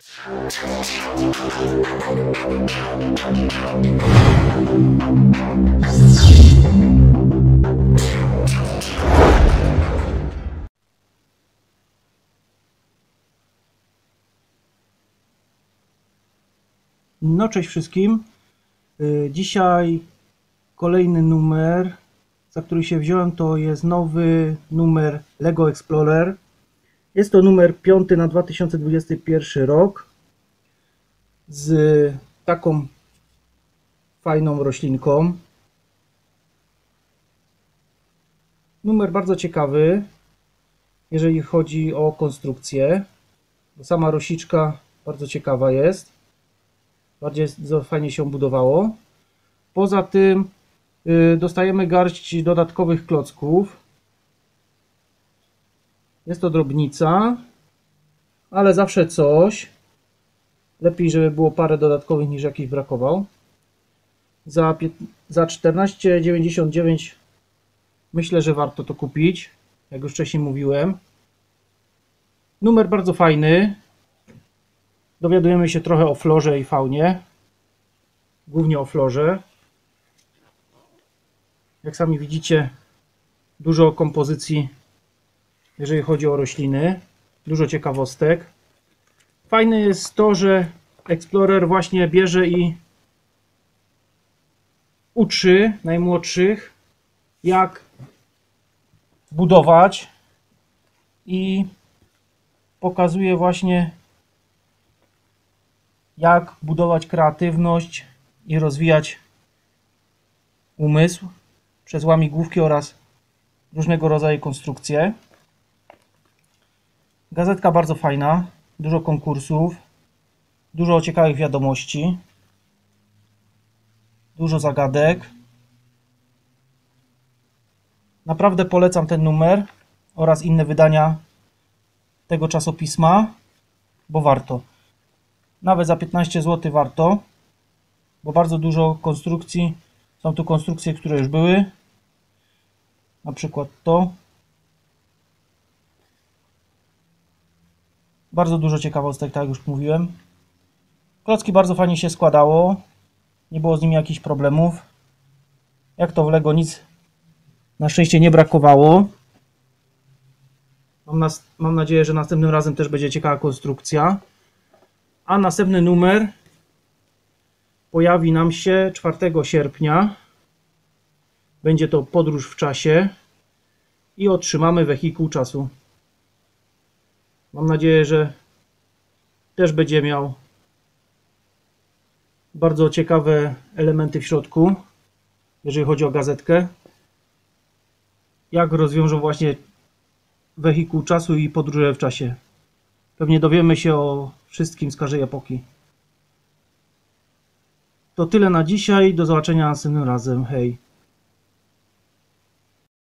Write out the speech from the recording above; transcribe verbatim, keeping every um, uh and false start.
No cześć wszystkim. Dzisiaj kolejny numer, za który się wziąłem, to jest nowy numer Lego Explorer. Jest to numer piąty na dwa tysiące dwudziesty pierwszy rok z taką fajną roślinką. Numer bardzo ciekawy, jeżeli chodzi o konstrukcję, bo sama rosiczka bardzo ciekawa jest. Bardziej fajnie się budowało. Poza tym yy, dostajemy garść dodatkowych klocków. Jest to drobnica, ale zawsze coś. Lepiej, żeby było parę dodatkowych niż jakiś brakował. Za, za czternaście dziewięćdziesiąt dziewięć myślę, że warto to kupić. Jak już wcześniej mówiłem. Numer bardzo fajny. Dowiadujemy się trochę o florze i faunie. Głównie o florze. Jak sami widzicie, dużo kompozycji, jeżeli chodzi o rośliny. Dużo ciekawostek. Fajne jest to, że Explorer właśnie bierze i uczy najmłodszych, jak budować, i pokazuje właśnie, jak budować kreatywność i rozwijać umysł przez łamigłówki oraz różnego rodzaju konstrukcje. Gazetka bardzo fajna, dużo konkursów, dużo ciekawych wiadomości, dużo zagadek. Naprawdę polecam ten numer oraz inne wydania tego czasopisma, bo warto. Nawet za piętnaście złotych warto, bo bardzo dużo konstrukcji. Są tu konstrukcje, które już były. Na przykład to. Bardzo dużo ciekawostek, tak jak już mówiłem. Klocki bardzo fajnie się składało. Nie było z nimi jakichś problemów. Jak to w Lego, nic na szczęście nie brakowało. Mam, nas, mam nadzieję, że następnym razem też będzie ciekawa konstrukcja. A następny numer pojawi nam się czwartego sierpnia. Będzie to podróż w czasie i otrzymamy wehikuł czasu. Mam nadzieję, że też będzie miał bardzo ciekawe elementy w środku, jeżeli chodzi o gazetkę. Jak rozwiążą właśnie wehikuł czasu i podróże w czasie. Pewnie dowiemy się o wszystkim z każdej epoki. To tyle na dzisiaj. Do zobaczenia następnym razem. Hej!